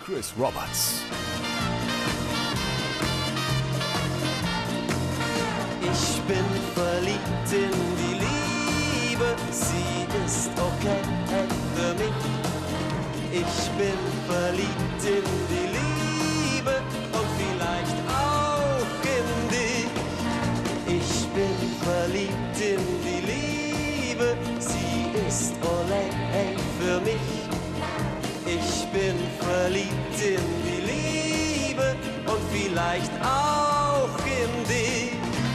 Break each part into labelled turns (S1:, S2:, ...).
S1: Chris Roberts.
S2: Ich bin verliebt in die Liebe, sie ist okay für mich. Ich bin verliebt in die Liebe und vielleicht auch in dich. Ich bin verliebt in die Liebe, sie ist okay für mich. Ich bin verliebt in die Liebe und vielleicht auch in dich.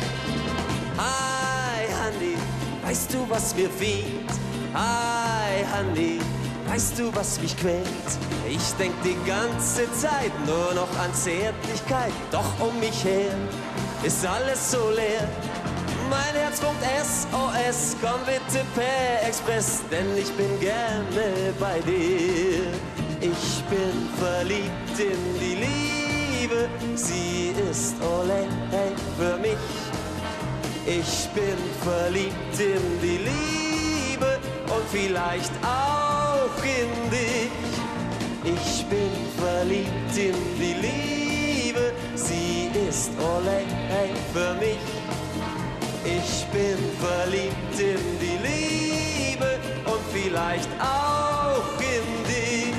S2: Hi, Honey, weißt du, was mir fehlt? Hi, Honey, weißt du, was mich quält? Ich denk die ganze Zeit nur noch an Zärtlichkeit, doch um mich her ist alles so leer. Mein Herz funkt SOS, komm bitte per Express, denn ich bin gerne bei dir. Ich bin verliebt in die Liebe, sie ist ole für mich. Ich bin verliebt in die Liebe und vielleicht auch in dich. Ich bin verliebt in die Liebe, sie ist ole für mich. Ich bin verliebt in die Liebe und vielleicht auch in dich.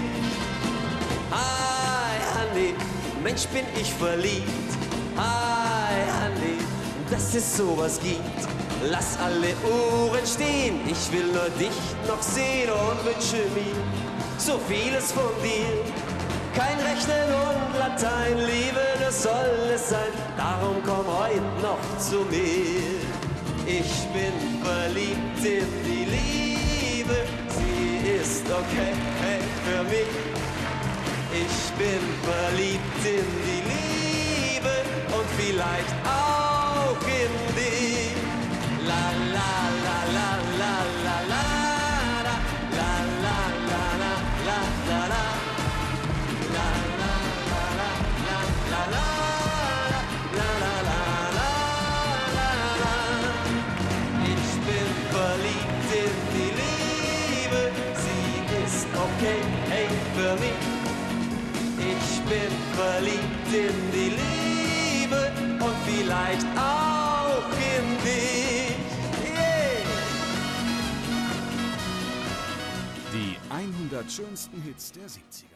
S2: Hi, Honey, Mensch, bin ich verliebt. Hi, Honey, dass es sowas gibt. Lass alle Uhren stehen, ich will nur dich noch sehen und wünsche mir so vieles von dir. Kein Rechnen und Latein, Liebe, das soll es sein, darum komm heute noch zu mir. Ich bin verliebt in die Liebe, sie ist okay für mich. Ich bin verliebt in die Liebe und vielleicht auch in dich. La la la la la la la la la la la la la la. Ich bin verliebt in die Liebe, sie ist okay für mich. Ich bin verliebt in die Liebe und vielleicht auch in dich. Yeah.
S1: Die 100 schönsten Hits der 70er.